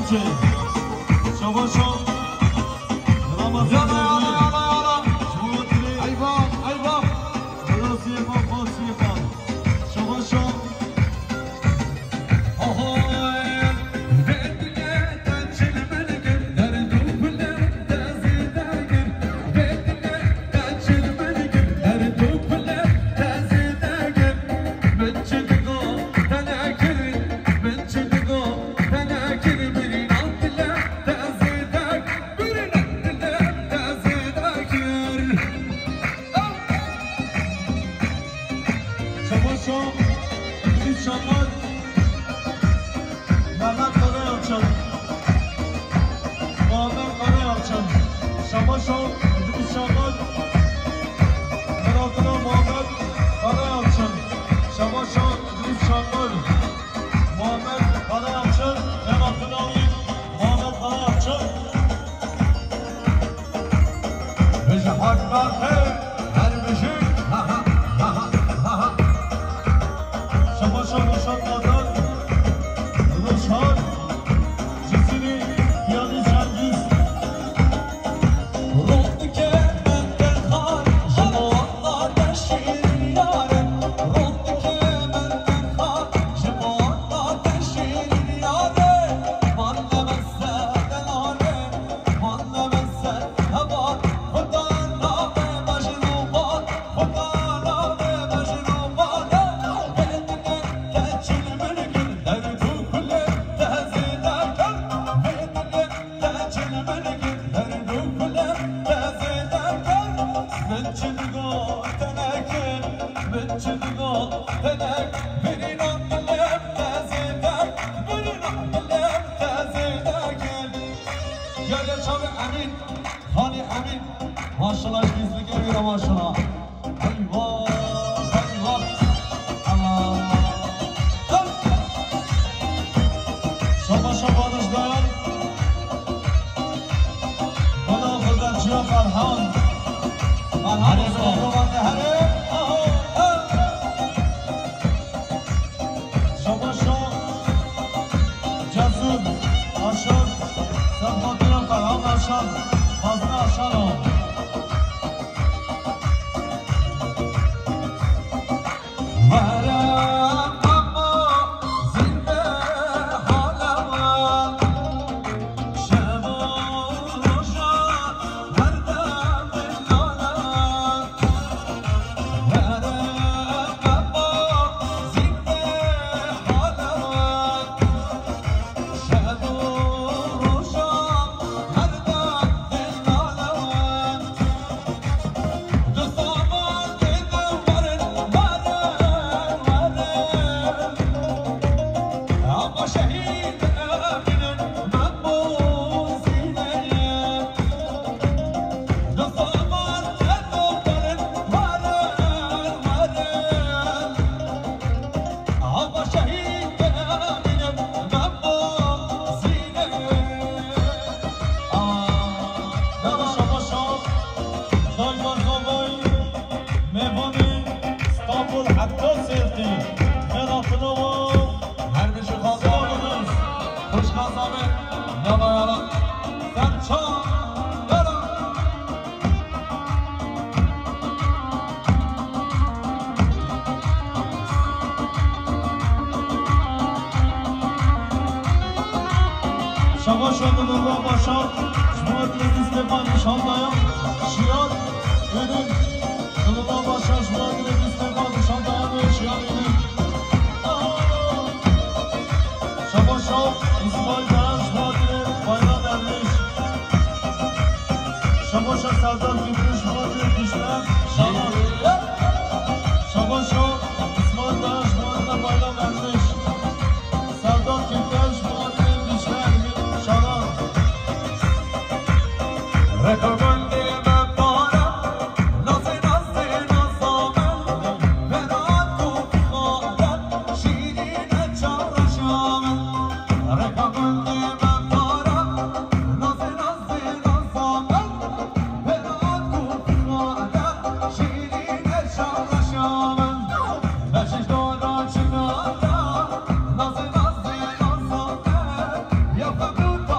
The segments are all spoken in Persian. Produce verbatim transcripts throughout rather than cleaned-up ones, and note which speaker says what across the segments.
Speaker 1: Nazı nazı nazı, ya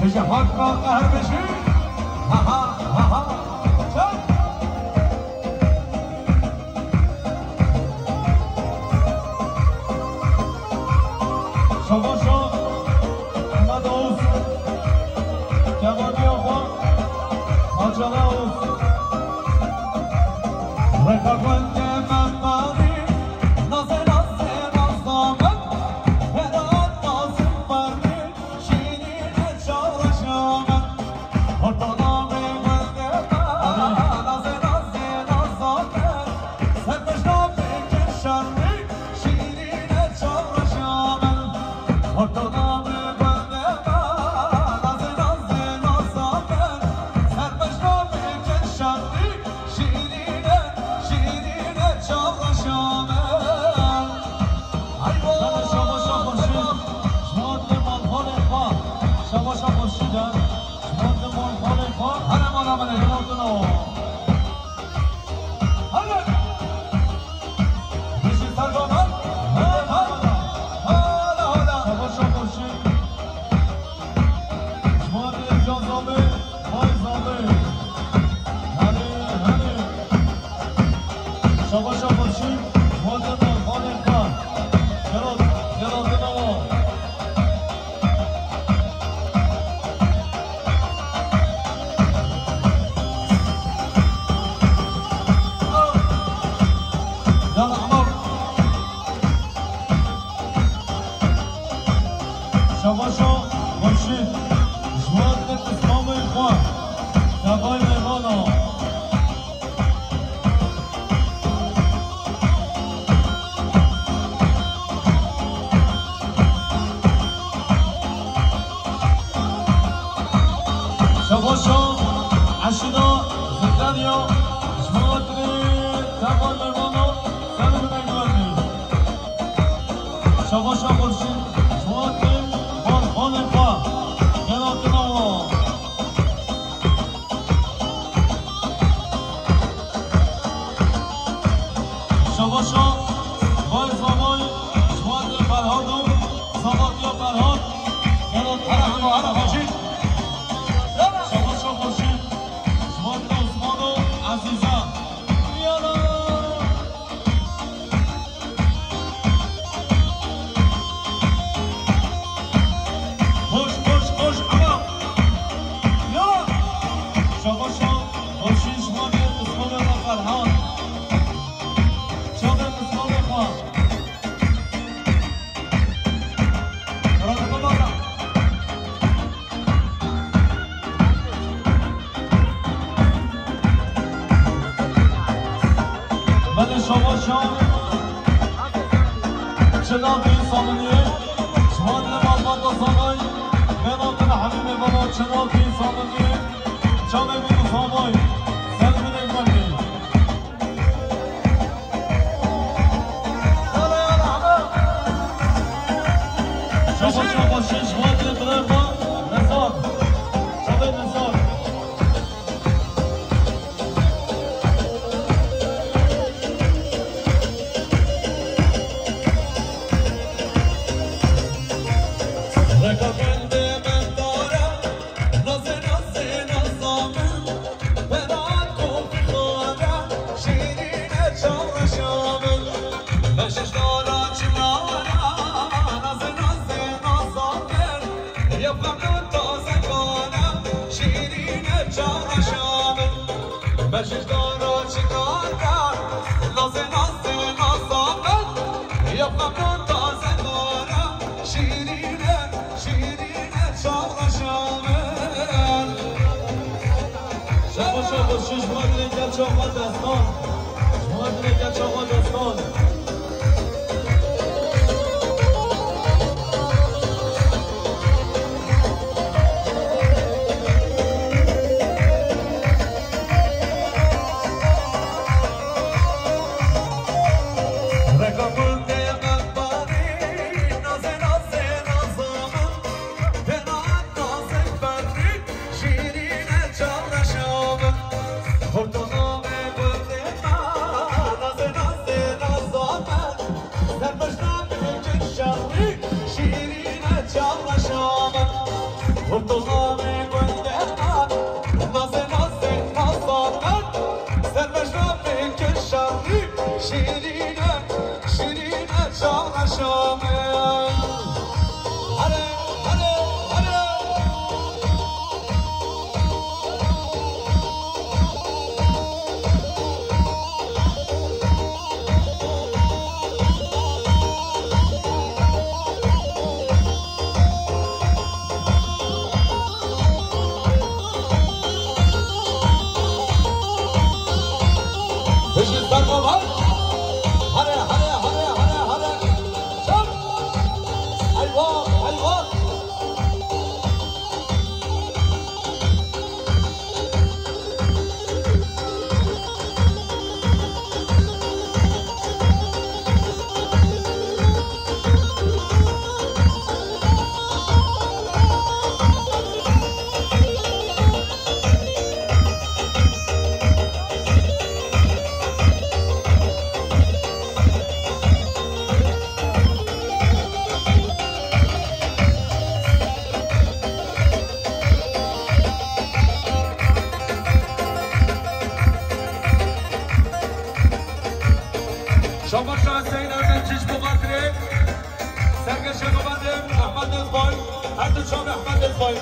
Speaker 1: بشه حق را قهر بشی ها ها ها ها چند شما شما احمد اوز جوانی آقا آجاله اوز رکابند من بانی نازه نازه نازدامن هران نازم برمی شیرین چالشامن هردانام بنده من نازه نازه نازدامن سرپشنام بکن شرمی شیرین چالشامن هردانام بنده من نازه نازه نازدامن سرپشنام بکن شرمی شیرین شیرین چالشامن ایوان شما شما خورشید شماد مالخان خواه شما شما خورشیدن شماد مالخان خواه هر ما نمانه جمعتونو هره بشی سرگامن هره هره هره شما شما خورشید شماد جان زامه مای زامه هره هره شما شما خورشید شماد مالخان خواه جلال جلال دنوا يلا عمر شباشا مرشد جواد اسلام اخوان دقای مهمانا شباشا عشیدا زندانیا جواد دقای مهمانا سلام نگوانی شباشا مرشد جواد مالخان خواه جلال دنوا شباشا بای زامای جواد فرهاد و زاماتیا فرهاد جلال دنوا هر حاجی شباشا مرشد جواد عثمان و عزیزه یالا خوش خوش خوش اما یالا شباشا مرشد جواد عثمان و فرهاد جواد عثمان خواه برای بابا بله شما شما چنان این سامنیه جواد مالمات آسانای بنابتن حمیم بابا چنان این سامنیه چانه بینو سامای سلمی نگمانی یالا یالا همه شما شما شش جواد برای ما نزار شده نزار رکابند من دارم نازه نازه نازدامن برات کوفی خورم شیرین چالشامن بشش دارا چنانم نازه نازه نازدامن یفقم دون تازه کنم شیرین چالشامن بشش دارا چنانم نازه نازه نازدامن یفقم دون تازه کنم شیرین شیرین چالشامن شما شما شش ماه دیگر چاقا دستان شما دیگر چاقا دستان رکابند من بانی نازه نازه نازدامن بنات نازک برمی شیرین چالشامن هردانام بنده من نازه نازه نازدامن سرپشنام بکن شرمی شیرین چالشامن هردانام عبد الشام احمد الفايز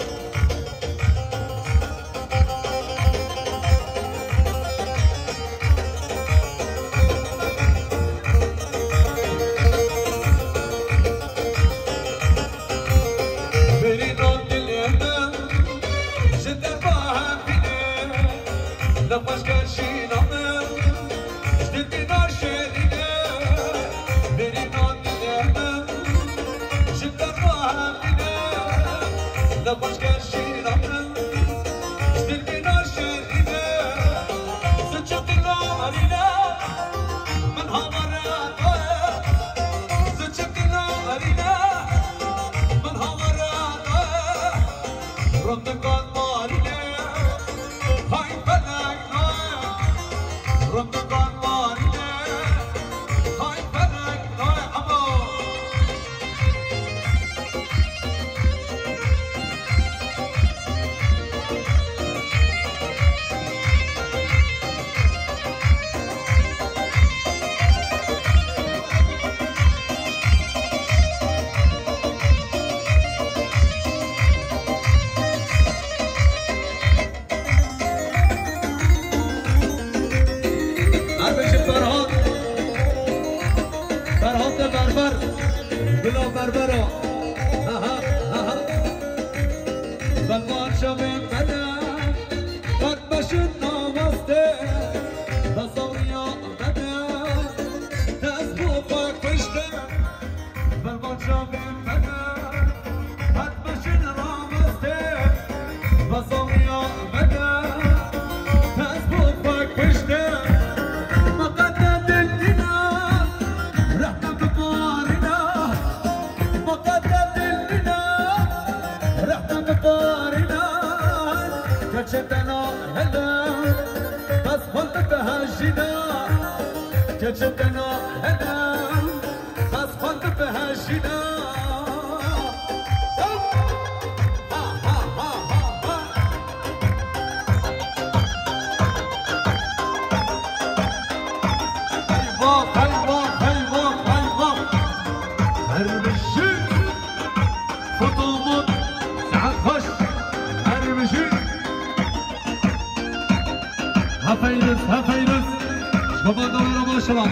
Speaker 2: هفيرس هفيرس شباب دورة ما شاء الله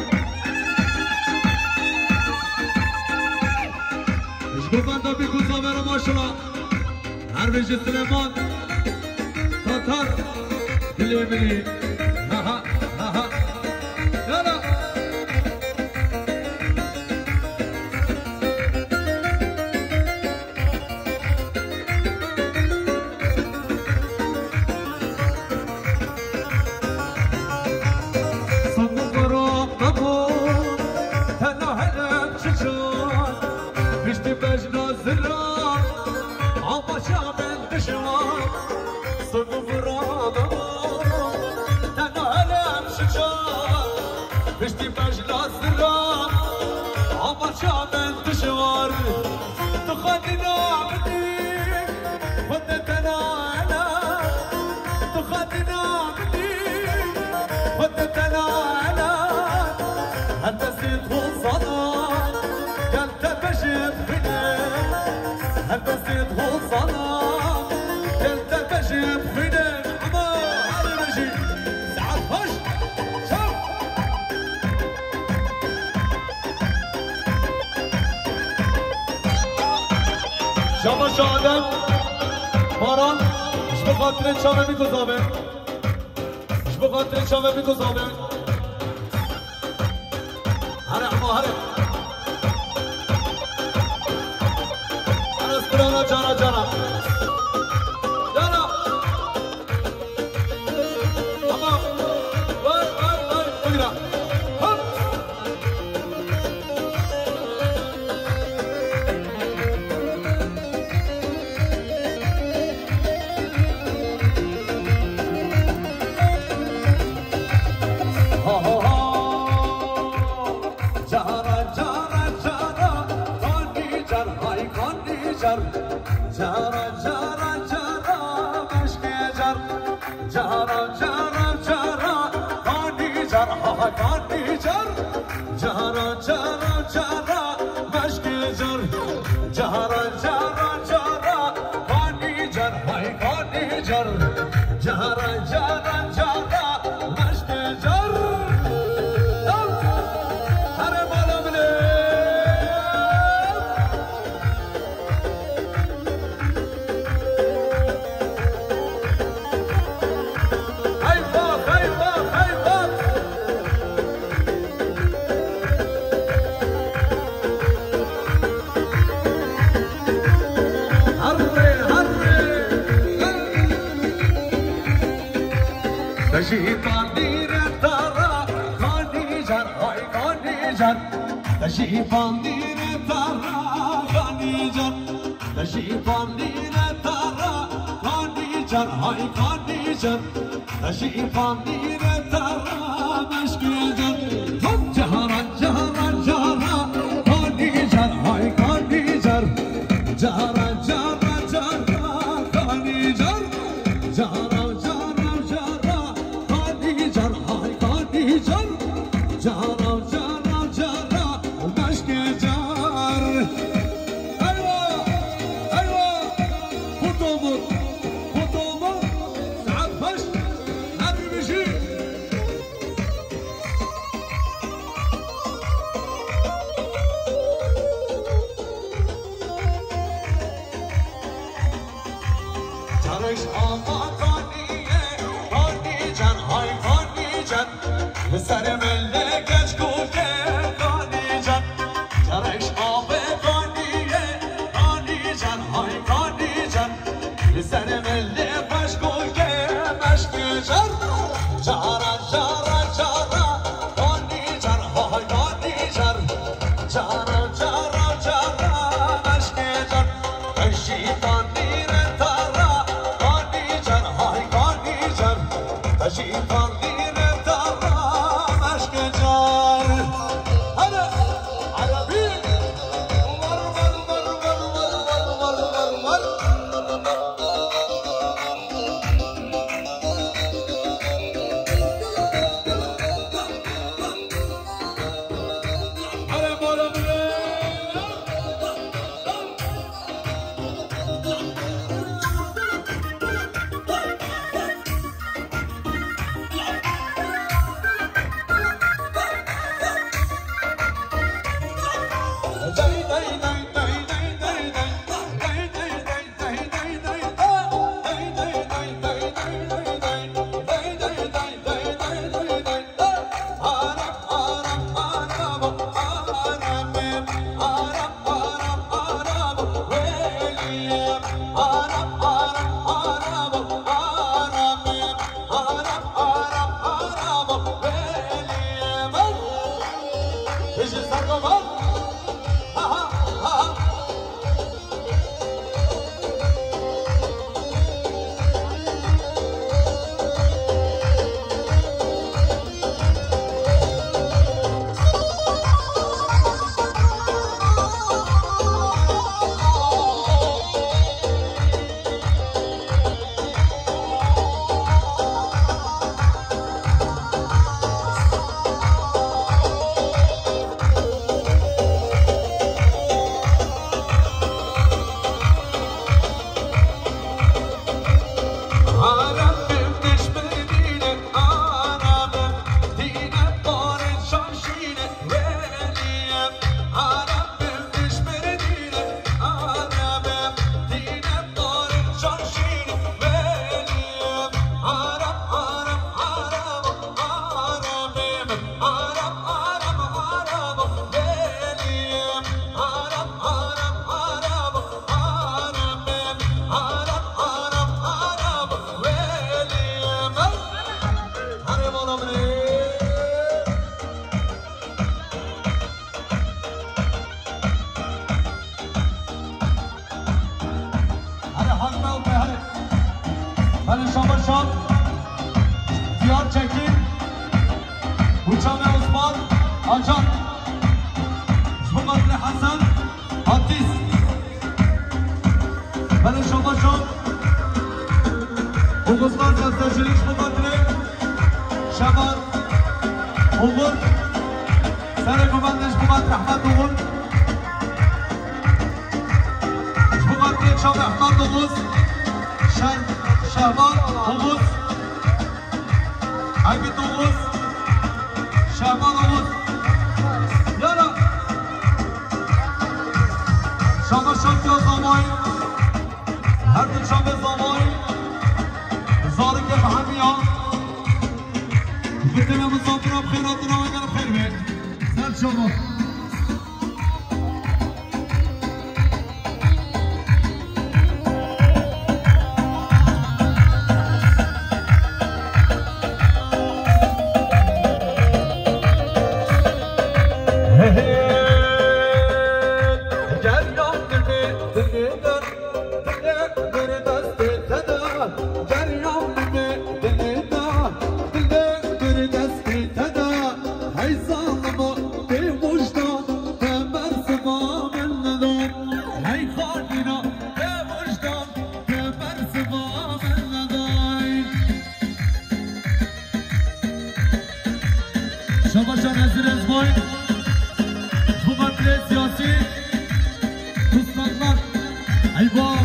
Speaker 2: شباب دورة بيكون صابرة ما شاء الله عربي سليمان تطر اللي مني ها ها ها ها يلا
Speaker 1: شما شادم مارا اش بخاطر شما میگذابه اش بخاطر شما میگذابه هره اما هره هره استرانا جانا جانا جانا اما وای وای وای بگیرم جارا جارا جارا مشکی جار جارا جارا جارا کانی جار ها کانی جار جارا جارا جارا مشکی جار جارا جارا
Speaker 2: تشيطان دير ترى خاني جر هاي خاني جر تشيطان دير ترى خاني جر تشيطان دير ترى خاني جر هاي خاني جر تشيطان دير ترى مشكي جر جهرا جهرا جهرا خاني جر هاي خاني جر جهرا جهرا جهرا خاني جر جهرا جارا جارا جارا مشكي جار ايوه ايوه خطوبر خطوبر سعد فش حبيب بيجي جارش آقا قانیه قانی جان های قانی جان بسر ملک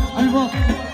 Speaker 2: أيوة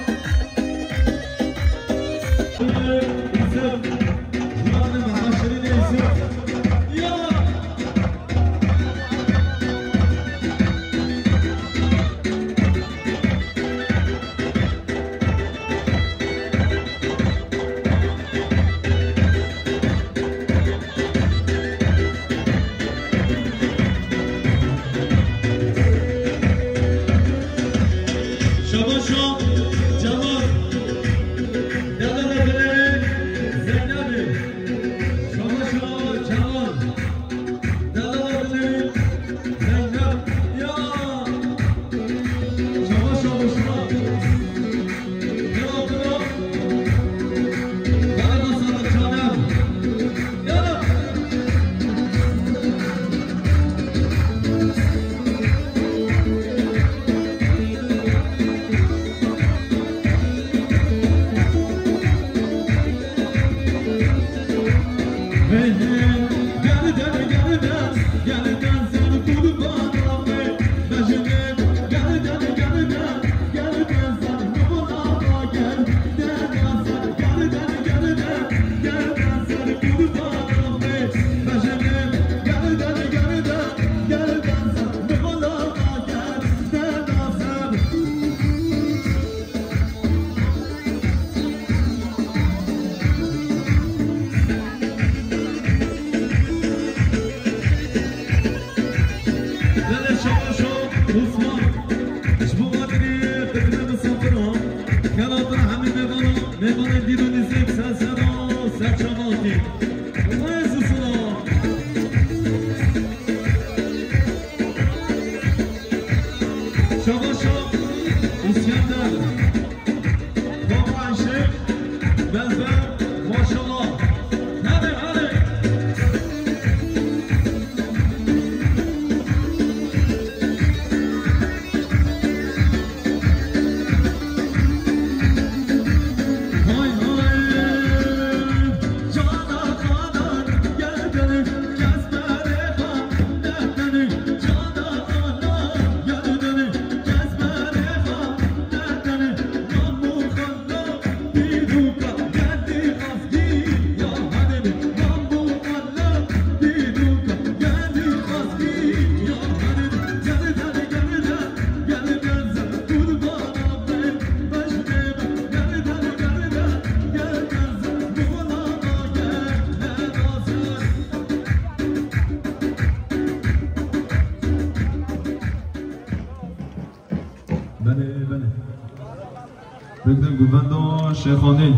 Speaker 2: بگذاریم گوبند و شیخانی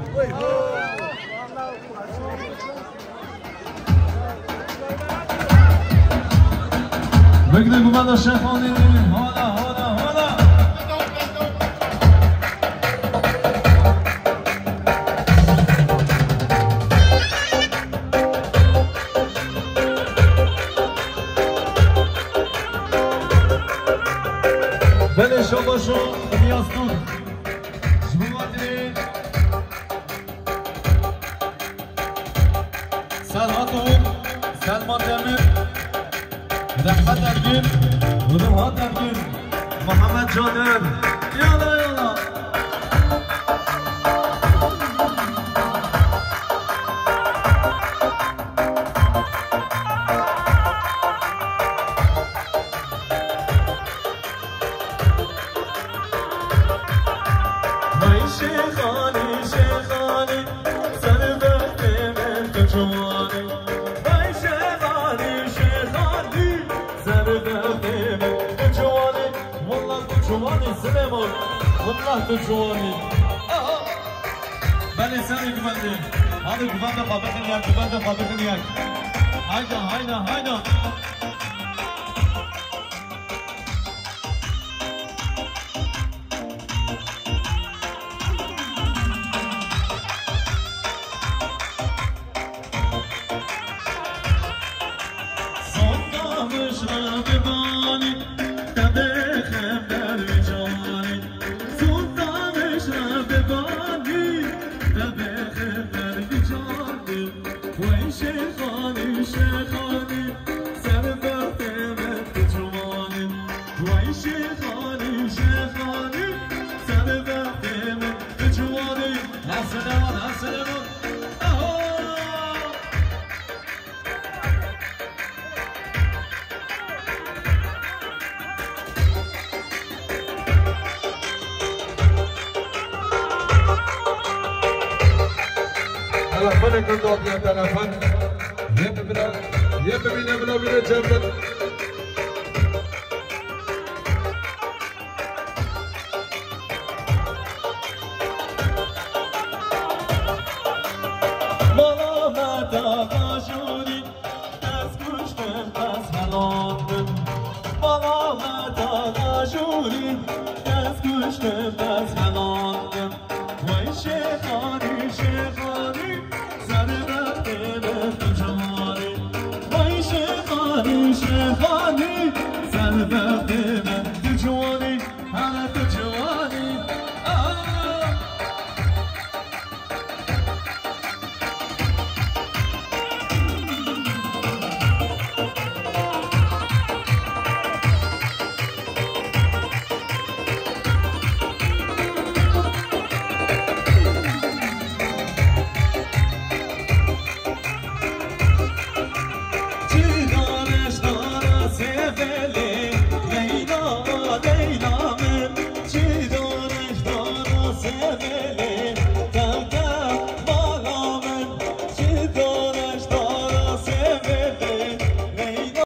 Speaker 2: بگذاریم گوبند و شیخانی حالا حالا حالا بله شما شو نیازتون سلحاتون سلمان دمیر رحمت درگیر روحات درگیر محمد جانر یالا یالا وای شیخانی شیخانی سر بخت من تو جوانی وای شیخانی شیخانی سر بخت من تو جوانی والله تو جوانی سلیمان والله تو جوانی بله سری گوبنده حالا گوبنده خوابه خیلیک گوبنده خوابه خیلیک هایدا هایدا هایدا تلفن كنت أبيع تلفن يبلا يبلا يبلا بلا جبل
Speaker 1: بالا مداغا جوری دست کشتم پس هلاکم بالا مداغا جوری دست کشتم پس